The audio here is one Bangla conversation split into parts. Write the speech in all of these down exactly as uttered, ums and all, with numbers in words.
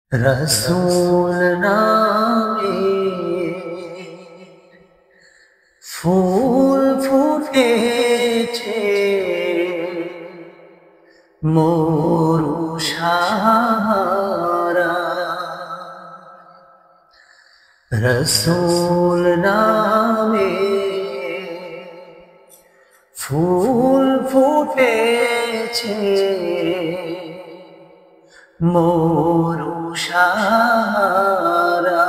রসূল নামে ফুল ফুটেছে মরু সাহারা। রসূল নামে ফুল ফুটেছে মরু সাহারা।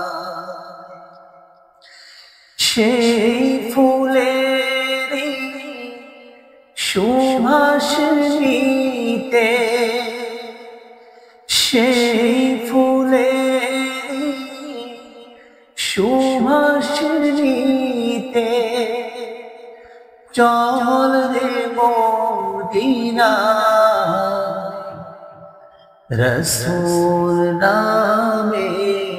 সেই ফুলেরই সুবাস নিতে, সেই ফুলেরই সুবাস নিতে চল রে মদিনায়। রসূল নামে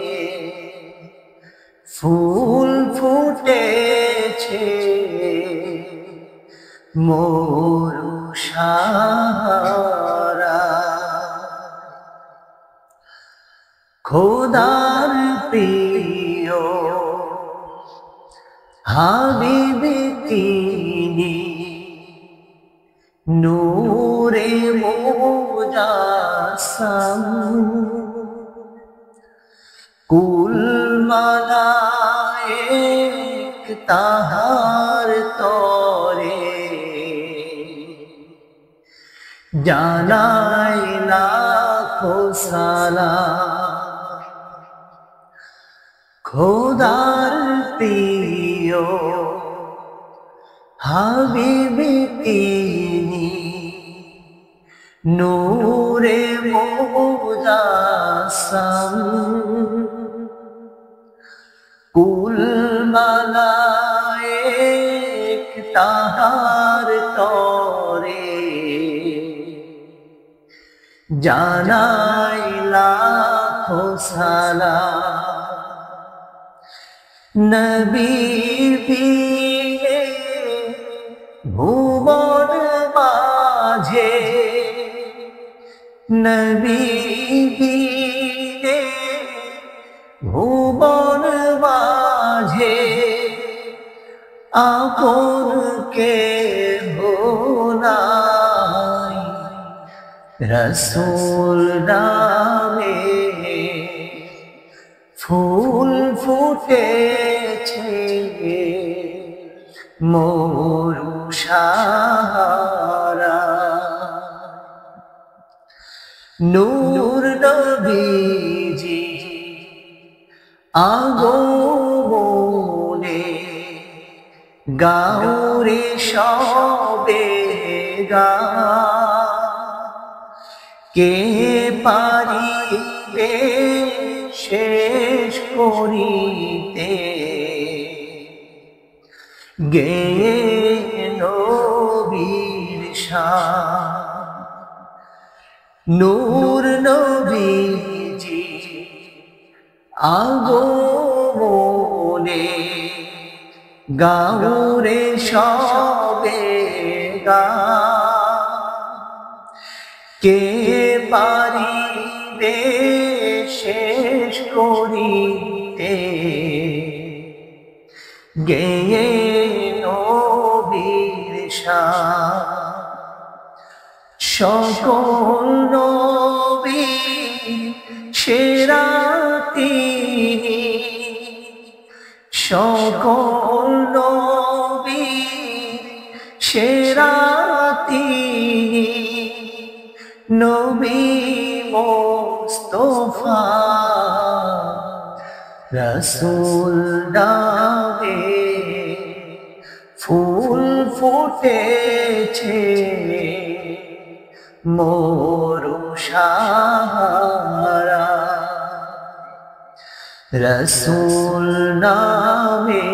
ফুল ফুটেছে মরু সাহারা। খোদার প্রিয় হাবিব তিনি, নূরে মুজাসসাম কুল মালায়েক তাহার তরে জানাই লাখো সালাম। খোদার প্রিয় হাবিব তিনি, নূরে মুজাসসাম কুল মালায়েক তাহার তরে জানাই লাখো সালাম। নবী বিয়ে ভুবন মাঝে, নবী বিয়ে ভুবন মাঝে আপন কেহ নাই। রসূল নামে ফুল ফুটেছে মরু সাহারা। নূর নবীজি আগমনে গাউরে সবে গা, কে পারিবে শেষ করিতে গেয়ে নবীর শান। নূর নবীজি আগমনে গাউরে সবে গা, কে পারিবে শেষ করিতে গেয়ে নবীর শান। সকল নবী সেরা তিনি, সকল নবী সেরা তিনি, নবী মুস্তাফা। রসূল নামে ফুল ফুটেছে মরু সাহারা। রসূল নামে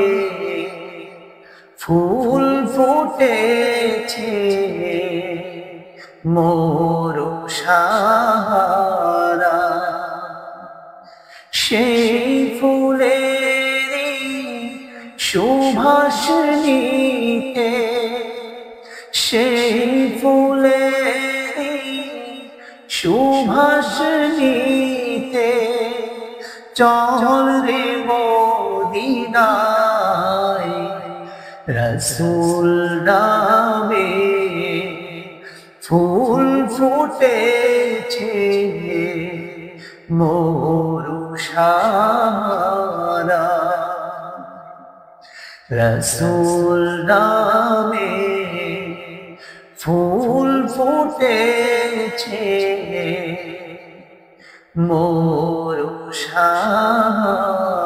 ফুল ফুটেছে মরু সাহারা। সেই ফুলেরই সুবাস নিতে, সেই ফুলেরই সুবাস নিতে চল রে মদিনায় রসুল নামে ফুল ফুটেছে মরুশারা রসুল নামে ফুল ফুটেছে মরুশারা।